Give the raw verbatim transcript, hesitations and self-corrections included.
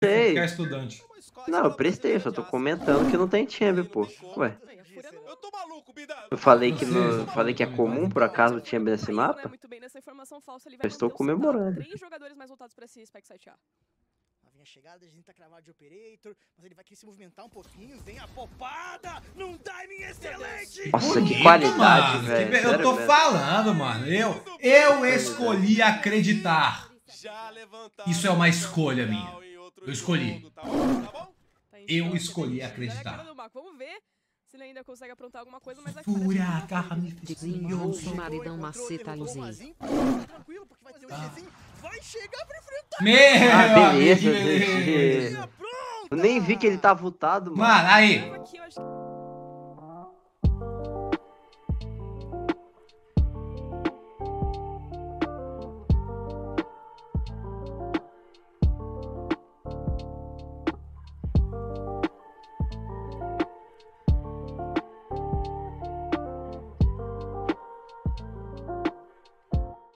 prestei. Ficar estudante. Não, eu prestei, só tô comentando que não tem champ, pô. Ué. Eu falei que, no, falei que é comum, por acaso, o champ nesse mapa? Eu estou comemorando. Três jogadores mais voltados pra esse Spec sete A. Vem a chegada, a gente tá cravado de Operator, mas ele vai querer se movimentar um pouquinho, vem a popada, num timing excelente! Nossa, que Bonito, qualidade, mano. velho. Que be- Eu Sério tô mesmo. falando, mano. Eu, eu escolhi acreditar. Isso é uma escolha minha. Eu escolhi. Eu escolhi acreditar. Vamos ver se ele ainda consegue aprontar alguma coisa, mas Fúria, carnificina. Desenrolou maridão maceta Luzinho. Tranquilo, porque vai ter o Gzinho, vai chegar pra enfrentar! Meu Ah, amigo, beleza, que beleza. G G. Eu nem vi que ele tava ultado, mano. Mano, aí. aqui eu acho que